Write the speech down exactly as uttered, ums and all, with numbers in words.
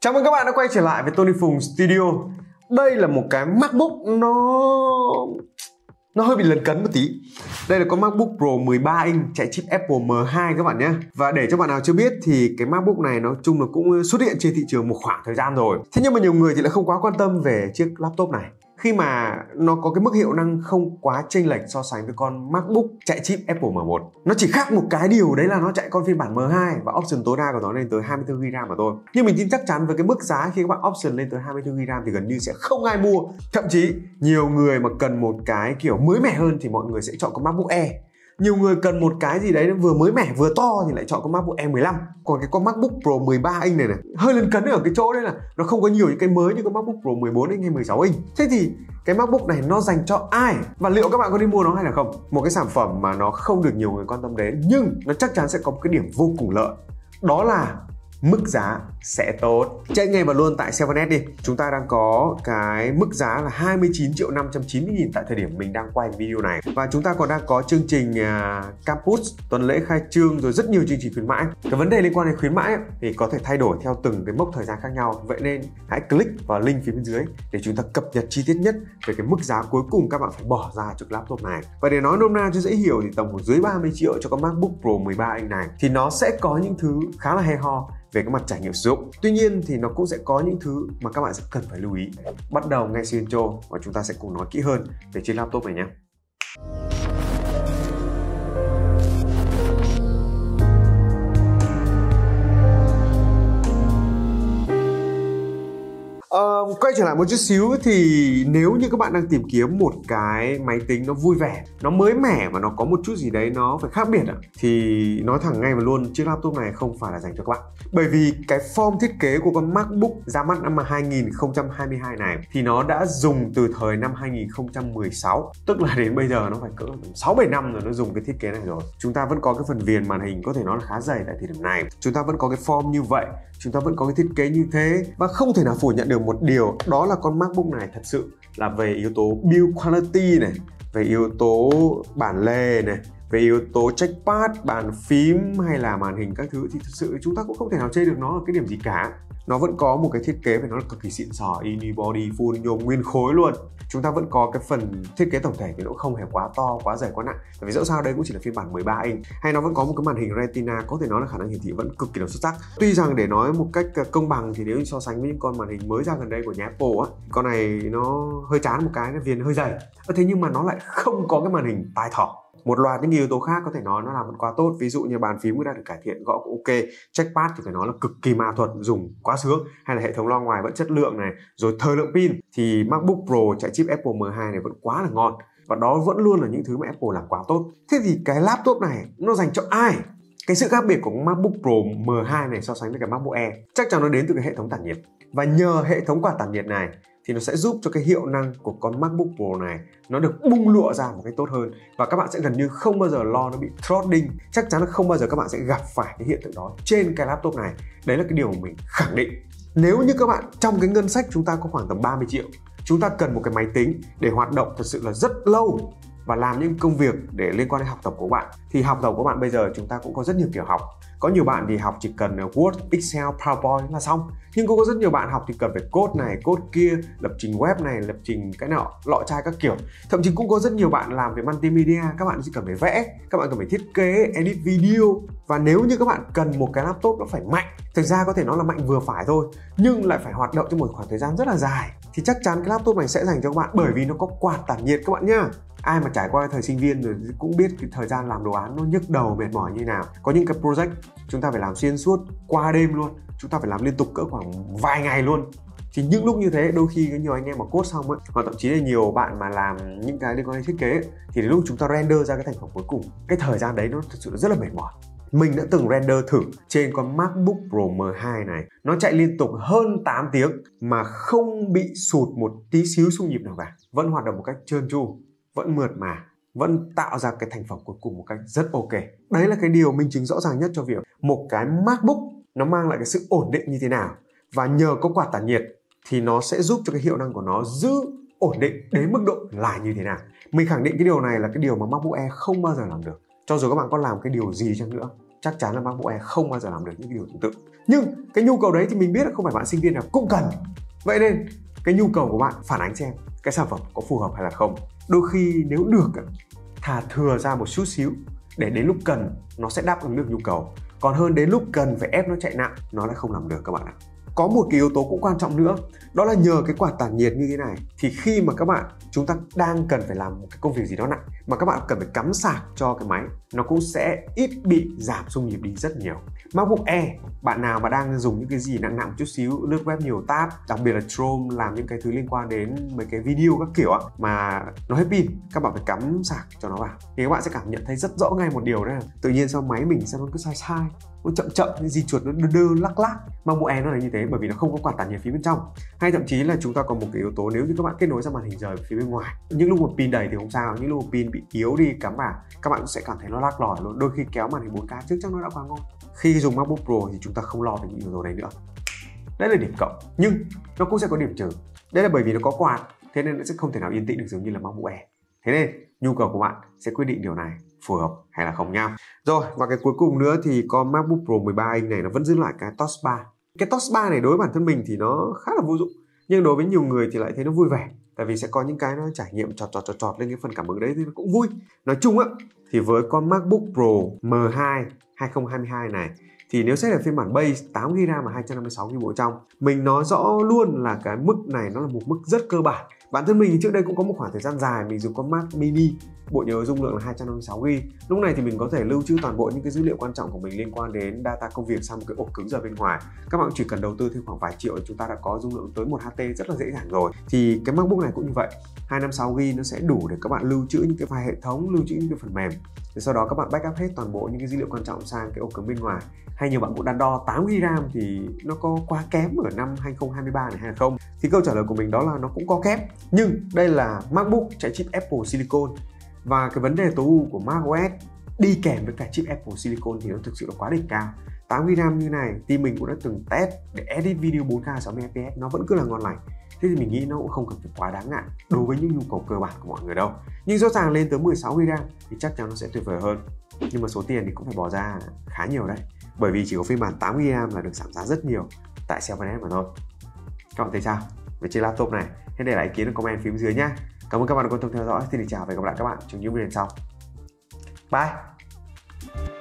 Chào mừng các bạn đã quay trở lại với Tony Phùng Studio. Đây là một cái MacBook nó nó hơi bị lấn cấn một tí. Đây là con MacBook Pro mười ba inch chạy chip Apple M hai các bạn nhé. Và để cho bạn nào chưa biết thì cái MacBook này nói chung là cũng xuất hiện trên thị trường một khoảng thời gian rồi. Thế nhưng mà nhiều người thì lại không quá quan tâm về chiếc laptop này, khi mà nó có cái mức hiệu năng không quá chênh lệch so sánh với con MacBook chạy chip Apple M một. Nó chỉ khác một cái điều đấy là nó chạy con phiên bản M hai và option tối đa của nó lên tới hai mươi tư gi-ga-bai RAM mà thôi. Nhưng mình tin chắc chắn với cái mức giá khi các bạn option lên tới hai mươi tư gi-ga-bai RAM thì gần như sẽ không ai mua. Thậm chí nhiều người mà cần một cái kiểu mới mẻ hơn thì mọi người sẽ chọn con MacBook Air. Nhiều người cần một cái gì đấy nó vừa mới mẻ vừa to thì lại chọn con MacBook Air mười lăm. Còn cái con MacBook Pro mười ba inch này này hơi lấn cấn ở cái chỗ đấy là nó không có nhiều những cái mới như con MacBook Pro mười bốn inch hay mười sáu inch. Thế thì cái MacBook này nó dành cho ai? Và liệu các bạn có đi mua nó hay là không? Một cái sản phẩm mà nó không được nhiều người quan tâm đến nhưng nó chắc chắn sẽ có một cái điểm vô cùng lợi. Đó là mức giá sẽ tốt. Chạy ngay vào luôn tại seven S đi. Chúng ta đang có cái mức giá là hai mươi chín triệu năm trăm chín mươi nghìn tại thời điểm mình đang quay video này. Và chúng ta còn đang có chương trình uh, Campus, tuần lễ khai trương rồi rất nhiều chương trình khuyến mãi. Cái vấn đề liên quan đến khuyến mãi ấy, thì có thể thay đổi theo từng cái mốc thời gian khác nhau. Vậy nên hãy click vào link phía bên dưới để chúng ta cập nhật chi tiết nhất về cái mức giá cuối cùng các bạn phải bỏ ra cho cái laptop này. Và để nói nôm na cho dễ hiểu thì tầm khoảng dưới ba mươi triệu cho con MacBook Pro mười ba inch này thì nó sẽ có những thứ khá là hay ho về cái mặt trải nghiệm sử dụng. Tuy nhiên thì nó cũng sẽ có những thứ mà các bạn sẽ cần phải lưu ý. Bắt đầu ngay sau intro và chúng ta sẽ cùng nói kỹ hơn về chiếc laptop này nhé. Uh, quay trở lại một chút xíu thì nếu như các bạn đang tìm kiếm một cái máy tính nó vui vẻ, nó mới mẻ và nó có một chút gì đấy nó phải khác biệt ạ, thì nói thẳng ngay và luôn chiếc laptop này không phải là dành cho các bạn. Bởi vì cái form thiết kế của con MacBook ra mắt năm hai nghìn không trăm hai mươi hai này thì nó đã dùng từ thời năm hai nghìn không trăm mười sáu, tức là đến bây giờ nó phải cỡ sáu bảy năm rồi nó dùng cái thiết kế này rồi. Chúng ta vẫn có cái phần viền màn hình có thể nói là khá dày tại thời điểm này. Chúng ta vẫn có cái form như vậy, chúng ta vẫn có cái thiết kế như thế và không thể nào phủ nhận được một điều, đó là con MacBook này thật sự là về yếu tố build quality này, về yếu tố bản lề này, về yếu tố trackpad, bàn phím hay là màn hình các thứ thì thật sự chúng ta cũng không thể nào chê được nó ở cái điểm gì cả. Nó vẫn có một cái thiết kế phải nói là cực kỳ xịn sò, unibody full nhôm nguyên khối luôn. Chúng ta vẫn có cái phần thiết kế tổng thể thì nó cũng không hề quá to, quá dày, quá nặng. Tại vì dẫu sao đây cũng chỉ là phiên bản mười ba inch. Hay nó vẫn có một cái màn hình Retina, có thể nói là khả năng hiển thị vẫn cực kỳ là xuất sắc. Tuy rằng để nói một cách công bằng thì nếu so sánh với những con màn hình mới ra gần đây của nhà Apple á, con này nó hơi chán một cái, nó viền hơi dày. Thế nhưng mà nó lại không có cái màn hình tai thỏ. Một loạt những yếu tố khác có thể nói nó làm vẫn quá tốt. Ví dụ như bàn phím cũng đã được cải thiện, gõ cũng ok, trackpad thì phải nói là cực kỳ ma thuật, dùng quá sướng. Hay là hệ thống loa ngoài vẫn chất lượng này, rồi thời lượng pin thì MacBook Pro chạy chip Apple M hai này vẫn quá là ngon. Và đó vẫn luôn là những thứ mà Apple làm quá tốt. Thế thì cái laptop này nó dành cho ai? Cái sự khác biệt của MacBook Pro M hai này so sánh với cái MacBook Air chắc chắn nó đến từ cái hệ thống tản nhiệt. Và nhờ hệ thống quạt tản nhiệt này thì nó sẽ giúp cho cái hiệu năng của con MacBook Pro này nó được bung lụa ra một cách tốt hơn. Và các bạn sẽ gần như không bao giờ lo nó bị throttling. Chắc chắn là không bao giờ các bạn sẽ gặp phải cái hiện tượng đó trên cái laptop này. Đấy là cái điều mà mình khẳng định. Nếu như các bạn trong cái ngân sách chúng ta có khoảng tầm ba mươi triệu, chúng ta cần một cái máy tính để hoạt động thật sự là rất lâu và làm những công việc để liên quan đến học tập của bạn, thì học tập của bạn bây giờ chúng ta cũng có rất nhiều kiểu học. Có nhiều bạn thì học chỉ cần Word, Excel, PowerPoint là xong. Nhưng cũng có rất nhiều bạn học thì cần phải code này, code kia, lập trình web này, lập trình cái nọ, lọ chai các kiểu. Thậm chí cũng có rất nhiều bạn làm về multimedia, các bạn chỉ cần phải vẽ, các bạn cần phải thiết kế, edit video. Và nếu như các bạn cần một cái laptop nó phải mạnh, thực ra có thể nó là mạnh vừa phải thôi, nhưng lại phải hoạt động trong một khoảng thời gian rất là dài, thì chắc chắn cái laptop này sẽ dành cho các bạn, bởi vì nó có quạt tản nhiệt các bạn nhá. Ai mà trải qua thời sinh viên rồi cũng biết cái thời gian làm đồ án nó nhức đầu mệt mỏi như nào. Có những cái project chúng ta phải làm xuyên suốt qua đêm luôn, chúng ta phải làm liên tục cỡ khoảng vài ngày luôn. Thì những lúc như thế đôi khi có nhiều anh em mà code xong ấy, hoặc thậm chí là nhiều bạn mà làm những cái liên quan đến thiết kế ấy, thì đến lúc chúng ta render ra cái thành phẩm cuối cùng, cái thời gian đấy nó thật sự rất là mệt mỏi. Mình đã từng render thử trên con MacBook Pro M hai này, nó chạy liên tục hơn tám tiếng mà không bị sụt một tí xíu xung nhịp nào cả, vẫn hoạt động một cách trơn tru, vẫn mượt mà, vẫn tạo ra cái thành phẩm cuối cùng một cách rất ok. Đấy là cái điều minh chứng rõ ràng nhất cho việc một cái MacBook nó mang lại cái sự ổn định như thế nào. Và nhờ có quạt tản nhiệt thì nó sẽ giúp cho cái hiệu năng của nó giữ ổn định đến mức độ là như thế nào. Mình khẳng định cái điều này là cái điều mà MacBook Air không bao giờ làm được. Cho dù các bạn có làm cái điều gì chăng nữa, chắc chắn là MacBook Air không bao giờ làm được những điều tương tự. Nhưng cái nhu cầu đấy thì mình biết là không phải bạn sinh viên nào cũng cần. Vậy nên cái nhu cầu của bạn phản ánh xem cái sản phẩm có phù hợp hay là không. Đôi khi nếu được thà thừa ra một chút xíu để đến lúc cần nó sẽ đáp ứng được nhu cầu, còn hơn đến lúc cần phải ép nó chạy nặng nó lại không làm được các bạn ạ. Có một cái yếu tố cũng quan trọng nữa, đó là nhờ cái quạt tản nhiệt như thế này thì khi mà các bạn chúng ta đang cần phải làm một cái công việc gì đó nặng mà các bạn cần phải cắm sạc cho cái máy, nó cũng sẽ ít bị giảm xung nhịp đi rất nhiều. MacBook Air, bạn nào mà đang dùng những cái gì nặng nặng một chút xíu, lướt web nhiều tab, đặc biệt là Chrome, làm những cái thứ liên quan đến mấy cái video các kiểu á, mà nó hết pin, các bạn phải cắm sạc cho nó vào thì các bạn sẽ cảm nhận thấy rất rõ ngay một điều đó là tự nhiên sao máy mình sao nó cứ sai sai, nó chậm chậm, cái di chuột nó đơ đơ lắc lắc. MacBook Air nó là như thế bởi vì nó không có quạt tản nhiệt phía bên trong, hay thậm chí là chúng ta còn một cái yếu tố nếu như các bạn kết nối ra màn hình rời phía bên ngoài, những lúc mà pin đầy thì không sao, những lúc mà pin bị yếu đi cắm vào các bạn sẽ cảm thấy nó lắc lòi luôn, đôi khi kéo màn hình bốn K trước chắc nó đã quá ngon. Khi dùng MacBook Pro thì chúng ta không lo về những yếu tố này nữa. Đấy là điểm cộng, nhưng nó cũng sẽ có điểm trừ. Đấy là bởi vì nó có quạt, thế nên nó sẽ không thể nào yên tĩnh được giống như là MacBook Air. Thế nên nhu cầu của bạn sẽ quyết định điều này phù hợp hay là không nhau. Rồi, và cái cuối cùng nữa thì con MacBook Pro mười ba inch này nó vẫn giữ lại cái touchbar. Cái touchbar này đối với bản thân mình thì nó khá là vô dụng, nhưng đối với nhiều người thì lại thấy nó vui vẻ, tại vì sẽ có những cái nó trải nghiệm chọt chọt chọt chọt lên cái phần cảm ứng đấy thì nó cũng vui. Nói chung á thì với con MacBook Pro M hai hai không hai hai này thì nếu xét ở phiên bản base tám gi ga bai và hai trăm năm mươi sáu gi ga bai bộ trong, mình nói rõ luôn là cái mức này nó là một mức rất cơ bản. Bản thân mình trước đây cũng có một khoảng thời gian dài mình dùng con Mac mini, bộ nhớ dung lượng là hai trăm năm mươi sáu gi ga bai. Lúc này thì mình có thể lưu trữ toàn bộ những cái dữ liệu quan trọng của mình liên quan đến data công việc sang một cái ổ cứng ở bên ngoài. Các bạn chỉ cần đầu tư thêm khoảng vài triệu chúng ta đã có dung lượng tới một H T rất là dễ dàng rồi. Thì cái MacBook này cũng như vậy, hai trăm năm mươi sáu gi ga bai nó sẽ đủ để các bạn lưu trữ những cái file hệ thống, lưu trữ những cái phần mềm. Thì sau đó các bạn backup hết toàn bộ những cái dữ liệu quan trọng sang cái ổ cứng bên ngoài. Hay nhiều bạn cũng đắn đo tám gi ga bai RAM thì nó có quá kém ở năm hai không hai ba này hay là không? Thì câu trả lời của mình đó là nó cũng có kém. Nhưng đây là MacBook chạy chip Apple Silicon, và cái vấn đề tối ưu của macOS đi kèm với cả chip Apple Silicon thì nó thực sự là quá đỉnh cao. tám gi ga bai RAM như này team mình cũng đã từng test để edit video bốn K sáu mươi F P S, nó vẫn cứ là ngon lành. Thế thì mình nghĩ nó cũng không cần phải quá đáng ngại đối với những nhu cầu cơ bản của mọi người đâu. Nhưng rõ ràng lên tới mười sáu gi ga bai thì chắc chắn nó sẽ tuyệt vời hơn. Nhưng mà số tiền thì cũng phải bỏ ra khá nhiều đấy, bởi vì chỉ có phiên bản tám gi ga bai là được giảm giá rất nhiều tại seven S mà thôi. Các bạn thấy sao về chiếc laptop này? Hãy để lại ý kiến ở comment phía bên dưới nhé. Cảm ơn các bạn đã quan tâm theo dõi. Xin chào và hẹn gặp lại các bạn trong những video sau. Bye.